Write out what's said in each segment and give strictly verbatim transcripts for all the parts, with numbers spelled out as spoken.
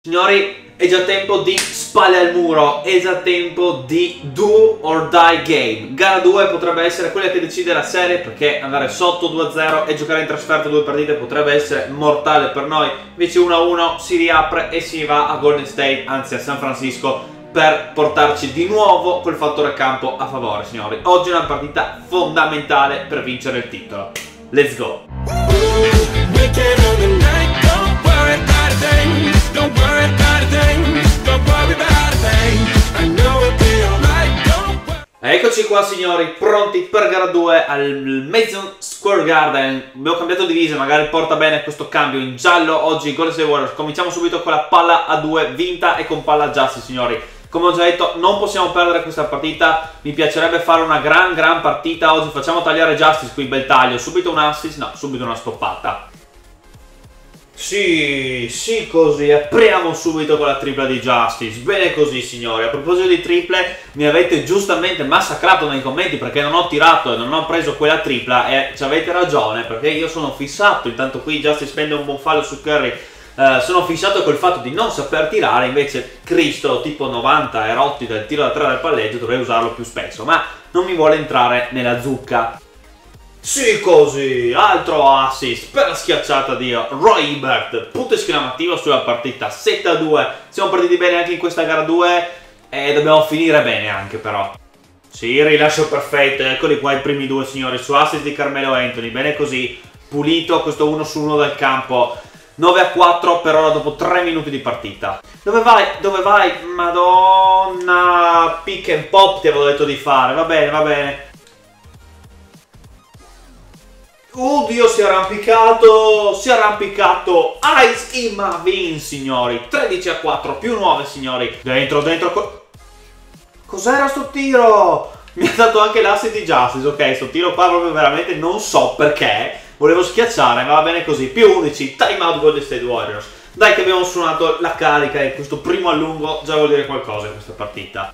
Signori, è già tempo di spalle al muro, è già tempo di do or die game. Gara due potrebbe essere quella che decide la serie, perché andare sotto due a zero e giocare in trasferta due partite potrebbe essere mortale per noi. Invece uno a uno si riapre e si va a Golden State, anzi a San Francisco, per portarci di nuovo quel fattore campo a favore, signori. Oggi è una partita fondamentale per vincere il titolo. Let's go! Eccoci qua, signori, pronti per gara due al Madison Square Garden. Abbiamo cambiato divisa, magari porta bene questo cambio in giallo. Oggi Golden State Warriors. Cominciamo subito con la palla a due vinta e con palla Justice, signori. Come ho già detto, non possiamo perdere questa partita. Mi piacerebbe fare una gran gran partita oggi. Facciamo tagliare Justice qui, bel taglio. Subito un assist, no, subito una stoppata. Sì, sì, così, apriamo subito con la tripla di Justice. Bene così, signori. A proposito di triple, mi avete giustamente massacrato nei commenti perché non ho tirato e non ho preso quella tripla, e ci avete ragione, perché io sono fissato. Intanto qui Justice prende un buon fallo su Curry. Uh, sono fissato col fatto di non saper tirare. Invece Cristo, tipo novanta e rotti del tiro da tre del palleggio, dovrei usarlo più spesso, ma non mi vuole entrare nella zucca. Sì, così, altro assist per la schiacciata di Roy Hibbert. Punto esclamativo sulla partita, sette a due. Siamo partiti bene anche in questa gara due e dobbiamo finire bene anche, però. Sì, rilascio perfetto, eccoli qua i primi due, signori, su assist di Carmelo Anthony. Bene così, pulito questo uno su uno dal campo. nove a quattro per ora dopo tre minuti di partita. Dove vai? Dove vai? Madonna, pick and pop ti avevo detto di fare. Va bene, va bene. Oddio, si è arrampicato, si è arrampicato Ice Imavin, signori. Tredici a quattro, più nuove, signori. Dentro, dentro. Co Cos'era sto tiro? Mi ha dato anche l'assist di Justice. Ok, sto tiro qua proprio veramente non so perché. Volevo schiacciare, ma va bene così. Più undici, time out Golden State Warriors. Dai che abbiamo suonato la carica e questo primo allungo già vuol dire qualcosa in questa partita.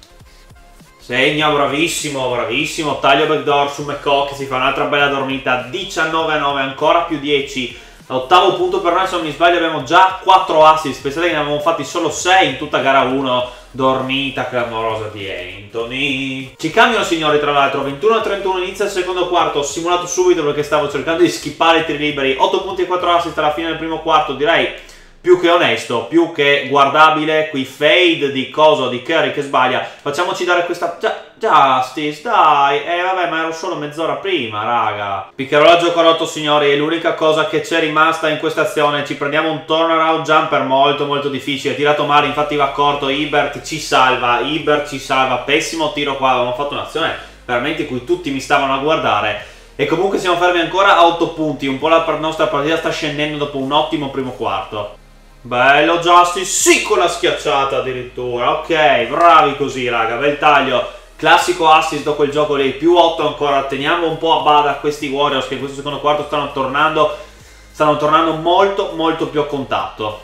Segna, bravissimo, bravissimo. Taglio backdoor su McCoy che si fa un'altra bella dormita. diciannove a nove, ancora più dieci. Ottavo punto per noi, se non mi sbaglio abbiamo già quattro assist. Pensate che ne avevamo fatti solo sei in tutta gara uno. Dormita clamorosa di Anthony. Ci cambiano, signori, tra l'altro. ventuno a trentuno, inizia il secondo quarto. Ho simulato subito perché stavo cercando di skippare i tiri liberi. otto punti e quattro assist alla fine del primo quarto. Direi più che onesto, più che guardabile. Qui fade di coso di Curry che sbaglia. Facciamoci dare questa Justice, dai. Eh vabbè, ma ero solo mezz'ora prima, raga. Piccherologgio corrotto, signori. È l'unica cosa che c'è rimasta in questa azione. Ci prendiamo un turnaround jumper molto molto difficile. Tirato male, infatti va corto. Hibbert ci salva, Hibbert ci salva. Pessimo tiro qua. Avevamo fatto un'azione veramente in cui tutti mi stavano a guardare. E comunque siamo fermi ancora a otto punti. Un po' la nostra partita sta scendendo dopo un ottimo primo quarto. Bello Justice, sì, con la schiacciata addirittura. Ok, bravi così, raga, bel taglio. Classico assist dopo il gioco lì, più otto ancora. Teniamo un po' a bada questi Warriors che in questo secondo quarto stanno tornando Stanno tornando molto molto più a contatto.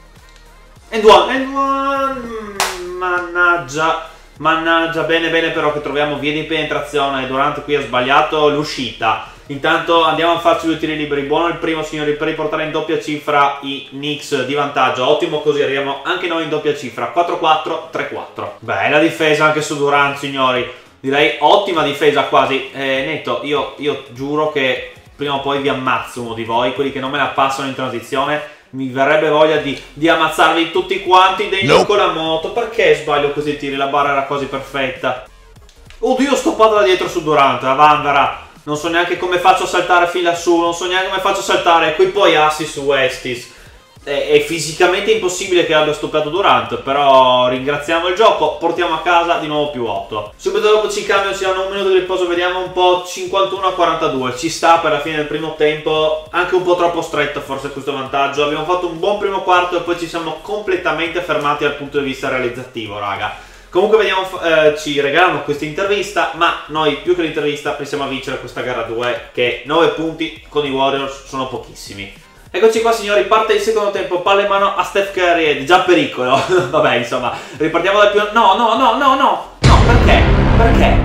And one, and one. Mannaggia, mannaggia, bene bene però che troviamo via di penetrazione. Durante qui ha sbagliato l'uscita. Intanto andiamo a farci due tiri liberi. Buono il primo, signori, per riportare in doppia cifra i Knicks di vantaggio. Ottimo così, arriviamo anche noi in doppia cifra. quattro quattro, tre quattro. Bella difesa anche su Durant, signori. Direi ottima difesa quasi. Eh, netto, io, io giuro che prima o poi vi ammazzo uno di voi. Quelli che non me la passano in transizione. Mi verrebbe voglia di, di ammazzarvi tutti quanti dentro no. Con la moto. Perché sbaglio questi tiri? La barra era quasi perfetta. Oddio, stoppata da dietro su Durant. La Vandara. Non so neanche come faccio a saltare fin lassù, non so neanche come faccio a saltare. Qui poi assist su Estis. È, è fisicamente impossibile che abbia stoppato Durant, però ringraziamo il gioco, portiamo a casa di nuovo più otto. Subito dopo ci cambiano, ci danno un minuto di riposo, vediamo un po', cinquantuno a quarantadue. Ci sta per la fine del primo tempo, anche un po' troppo stretto forse questo vantaggio. Abbiamo fatto un buon primo quarto e poi ci siamo completamente fermati dal punto di vista realizzativo, raga. Comunque vediamo, eh, ci regalano questa intervista, ma noi più che l'intervista pensiamo a vincere questa gara due, che nove punti con i Warriors sono pochissimi. Eccoci qua, signori, parte il secondo tempo, palla in mano a Steph Curry, è già pericolo. Vabbè, insomma, ripartiamo dal più... No, no, no, no, no, no, perché? Perché?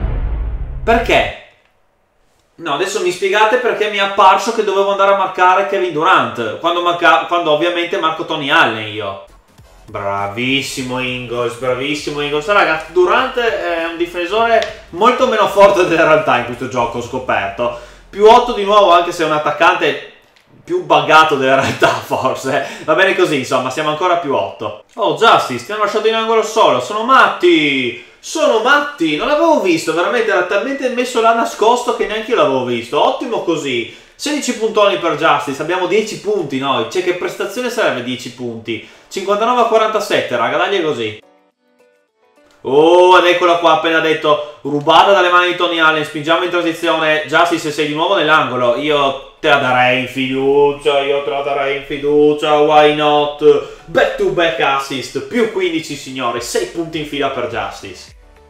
Perché? No, adesso mi spiegate perché mi è apparso che dovevo andare a marcare Kevin Durant, quando, quando ovviamente marco Tony Allen io. Bravissimo Ingles, bravissimo Ingles. Ragazzi, Durant è un difensore molto meno forte della realtà in questo gioco, ho scoperto. Più otto di nuovo, anche se è un attaccante più buggato della realtà, forse. Va bene così, insomma, siamo ancora più otto. Oh, Justice, ti hanno lasciato in angolo solo. Sono matti! Sono matti! Non l'avevo visto, veramente, era talmente messo là nascosto che neanche io l'avevo visto. Ottimo così. sedici puntoni per Justice, abbiamo dieci punti noi. Cioè, che prestazione sarebbe dieci punti? cinquantanove a quarantasette, raga, dagli così. Oh, ed eccola qua, appena detto, rubata dalle mani di Tony Allen, spingiamo in transizione. Justice, se sei di nuovo nell'angolo, io te la darei in fiducia, io te la darei in fiducia, why not? Back to back assist, più quindici signori, sei punti in fila per Justice.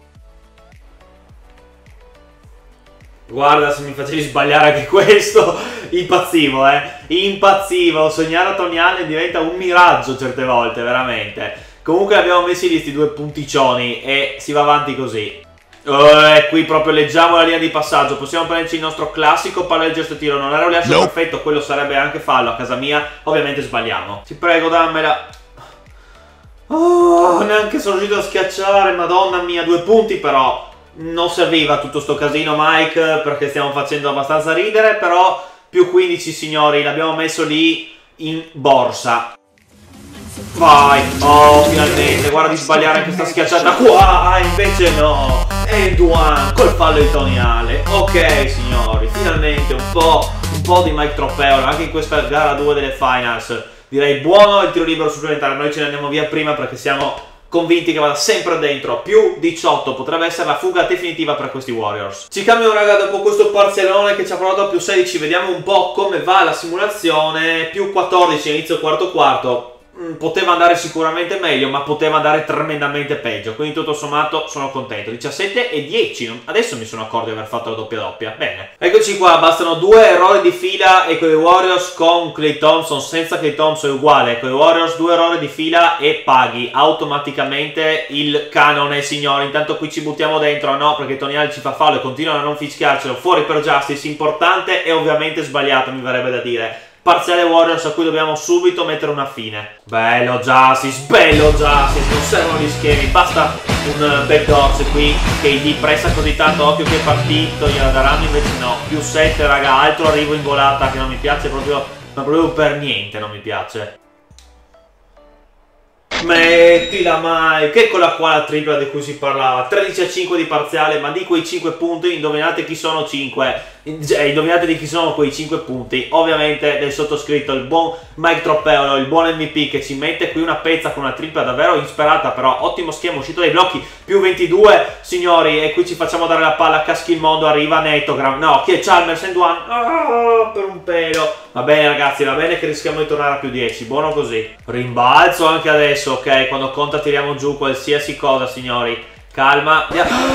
Guarda, se mi facevi sbagliare anche questo, impazzivo, eh. Impazzivo, sognare a Tony Allen diventa un miraggio certe volte, veramente. Comunque abbiamo messi lì sti due punticcioni e si va avanti così. Eh, qui proprio leggiamo la linea di passaggio, possiamo prenderci il nostro classico palleggio e tiro, non era un rilascio no. perfetto, quello sarebbe anche fallo a casa mia, ovviamente sbagliamo. Ti prego, dammela. Oh, neanche sono riuscito a schiacciare, madonna mia, due punti però. Non serviva tutto sto casino, Mike, perché stiamo facendo abbastanza ridere, però più quindici signori, l'abbiamo messo lì in borsa. Vai, oh finalmente, guarda di sbagliare questa schiacciata qua, invece no, end one col fallo di Tony Allen. Ok signori, finalmente un po', un po' di Mike Tropeolo, anche in questa gara due delle finals. Direi buono il tiro libero supplementare, noi ce ne andiamo via prima perché siamo convinti che vada sempre dentro. Più diciotto potrebbe essere la fuga definitiva per questi Warriors. Ci cambiamo raga dopo questo parzialone che ci ha provato a più sedici, vediamo un po' come va la simulazione. Più quattordici inizio quarto quarto. Poteva andare sicuramente meglio, ma poteva andare tremendamente peggio, quindi tutto sommato sono contento. Diciassette e dieci, adesso mi sono accorto di aver fatto la doppia doppia. Bene, eccoci qua, bastano due errori di fila e con i Warriors con Klay Thompson, senza Klay Thompson è uguale. Con i Warriors due errori di fila e paghi automaticamente il canone, signori. Intanto qui ci buttiamo dentro, no, perché Tony Allen ci fa fallo e continuano a non fischiarcelo. Fuori per Justice, importante e ovviamente sbagliato, mi verrebbe da dire. Parziale Warriors a cui dobbiamo subito mettere una fine. Bello Justice, bello Justice, non servono gli schemi, basta un backdoor qui che gli pressa così tanto, occhio che è partito, gliela daranno invece no. Più sette raga, altro arrivo in volata che non mi piace proprio, ma proprio per niente non mi piace. Mettila Mike, eccola qua la tripla di cui si parlava, tredici a cinque di parziale, ma di quei cinque punti indovinate chi sono cinque, indovinate di chi sono quei cinque punti, ovviamente del sottoscritto, il buon Mike Tropeolo, il buon M V P che ci mette qui una pezza con una tripla davvero insperata, però ottimo schema, uscito dai blocchi, più ventidue signori, e qui ci facciamo dare la palla, caschi il mondo, arriva Netogram, no, chi è Chalmers and one, oh, per un pelo, va bene ragazzi, va bene che rischiamo di tornare a più dieci, buono così, rimbalzo anche adesso, ok, quando conta tiriamo giù qualsiasi cosa signori, calma,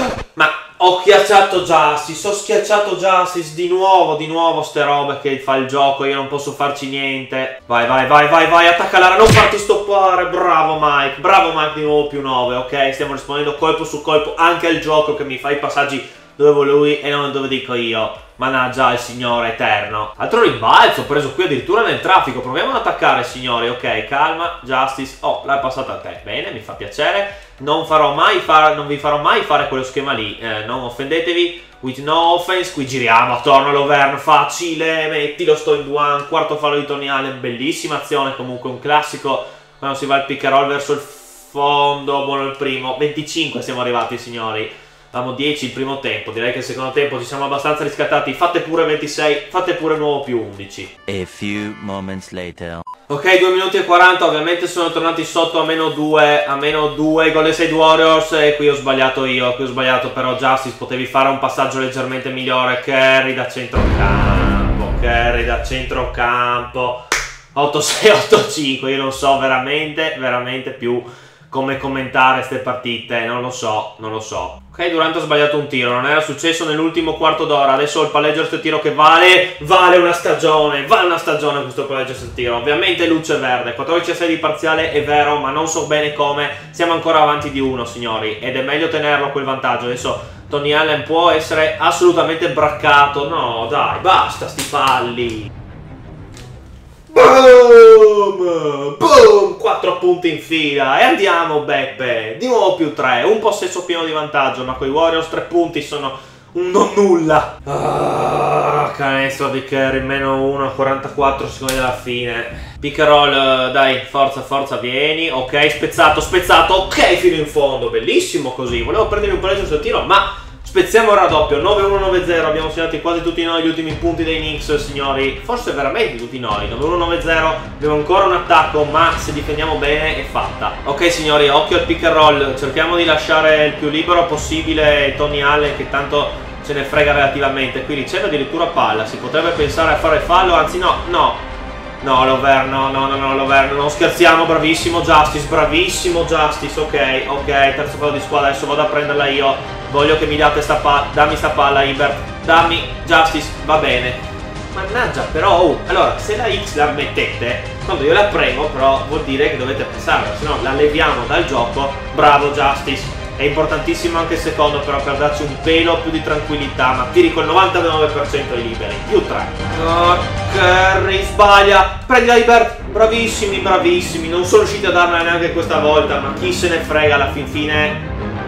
ma ho schiacciato Justice, ho schiacciato Justice di nuovo, di nuovo ste robe che fa il gioco, io non posso farci niente. Vai, vai, vai, vai, vai, attacca l'area, non farti stoppare, bravo Mike, bravo Mike di nuovo più nove, ok? Stiamo rispondendo colpo su colpo anche al gioco che mi fa i passaggi dove vuole lui e non dove dico io. Mannaggia il signore eterno. Altro rimbalzo, preso qui addirittura nel traffico, proviamo ad attaccare signori, ok, calma, Justice, oh, l'hai passata a te, bene, mi fa piacere. Non, farò mai fare, non vi farò mai fare quello schema lì, eh, non offendetevi. With no offense, qui giriamo attorno all'Overn, facile, mettilo, sto in one, quarto fallo di Tony Allen, bellissima azione, comunque un classico quando si va al pick and roll verso il fondo, buono il primo, venticinque siamo arrivati signori. Avevamo dieci il primo tempo, direi che il secondo tempo ci siamo abbastanza riscattati, fate pure ventisei, fate pure nuovo più undici. A few moments later. Ok, due minuti e quaranta, ovviamente sono tornati sotto a meno due, a meno due i Golden State Warriors e qui ho sbagliato io, qui ho sbagliato però Justice, potevi fare un passaggio leggermente migliore, carry da centrocampo, carry da centrocampo, otto sei otto cinque, io non so veramente, veramente più come commentare queste partite, non lo so, non lo so. Ok, Durant ha sbagliato un tiro, non era successo nell'ultimo quarto d'ora, adesso ho il palleggio questo tiro che vale, vale una stagione, vale una stagione questo palleggio questo tiro, ovviamente luce verde, quattordici a sei di parziale è vero, ma non so bene come, siamo ancora avanti di uno signori, ed è meglio tenerlo quel vantaggio, adesso Tony Allen può essere assolutamente braccato, no dai, basta sti falli. Boom! Boom! quattro punti in fila e andiamo Beppe, di nuovo più tre, un possesso pieno di vantaggio, ma con i Warriors tre punti sono un non nulla. Ah, canestro di Curry, meno uno a quarantaquattro secondi dalla fine. Pick and roll, dai, forza, forza, vieni. Ok, spezzato, spezzato, ok, fino in fondo, bellissimo così. Volevo prendermi un pareggio sul tiro, ma spezziamo il raddoppio, nove uno nove zero, abbiamo segnato quasi tutti noi gli ultimi punti dei Knicks, signori. Forse veramente tutti noi, nove uno nove zero, abbiamo ancora un attacco, ma se difendiamo bene è fatta. Ok signori, occhio al pick and roll, cerchiamo di lasciare il più libero possibile Tony Allen, che tanto ce ne frega relativamente. Qui riceve addirittura palla, si potrebbe pensare a fare fallo, anzi no, no. No, Lovern, no, no, no, no, Lovern, non scherziamo, bravissimo Justice, bravissimo Justice, ok, ok, terzo fallo di squadra, adesso vado a prenderla io, voglio che mi date sta palla, dammi sta palla Hibbert, dammi Justice, va bene. Mannaggia, però, oh, allora, se la X la mettete, quando io la premo, però vuol dire che dovete pensarla, se no la leviamo dal gioco, bravo Justice. È importantissimo anche il secondo però per darci un pelo più di tranquillità, ma tiri col novantanove per cento ai liberi, più tre. Oh, Curry sbaglia, prendi la Hibbert, bravissimi, bravissimi, non sono riusciti a darmela neanche questa volta, ma chi se ne frega alla fin fine.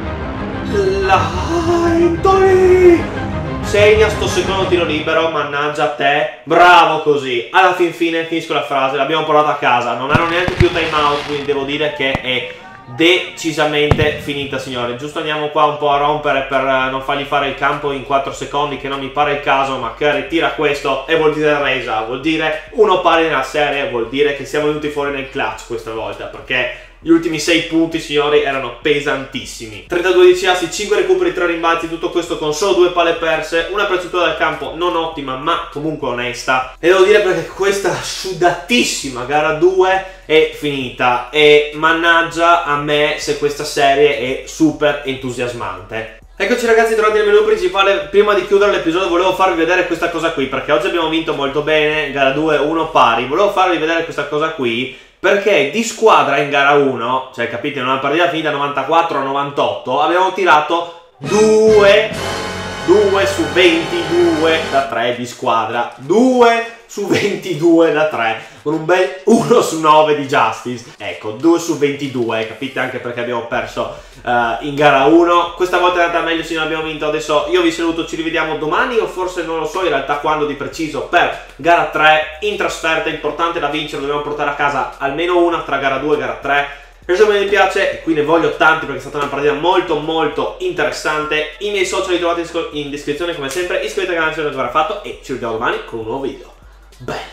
Anthony! Segna sto secondo tiro libero, mannaggia a te, bravo così. Alla fin fine finisco la frase, l'abbiamo portata a casa, non hanno neanche più time out, quindi devo dire che è decisamente finita signori. Giusto andiamo qua un po' a rompere per non fargli fare il campo in quattro secondi, che non mi pare il caso, ma Curry tira questo e vuol dire resa, vuol dire uno pari nella serie, vuol dire che siamo venuti fuori nel clutch questa volta, perché gli ultimi sei punti signori erano pesantissimi. trentadue di C A S, cinque recuperi, tre rimbalzi, tutto questo con solo due palle perse, una percentuale del campo non ottima ma comunque onesta, e devo dire perché questa sudatissima gara due è finita e mannaggia a me se questa serie è super entusiasmante. Eccoci ragazzi, tornati nel menu principale. Prima di chiudere l'episodio volevo farvi vedere questa cosa qui, perché oggi abbiamo vinto molto bene, gara due uno pari. Volevo farvi vedere questa cosa qui perché di squadra in gara uno, cioè capite, in una partita finita novantaquattro a novantotto, abbiamo tirato due su ventidue da tre di squadra, due su ventidue da tre, con un bel uno su nove di Justice. Ecco, due su ventidue, capite anche perché abbiamo perso uh, in gara uno. Questa volta è andata meglio, sì, non abbiamo vinto. Adesso io vi saluto, ci rivediamo domani o forse non lo so in realtà quando di preciso, per gara tre in trasferta, importante da vincere, dobbiamo portare a casa almeno una tra gara due e gara tre. Insomma, mi piace e qui ne voglio tanti perché è stata una partita molto molto interessante. I miei social li trovate in descrizione come sempre, iscrivetevi al canale se non l'avete ancora fatto e ci vediamo domani con un nuovo video. Beh.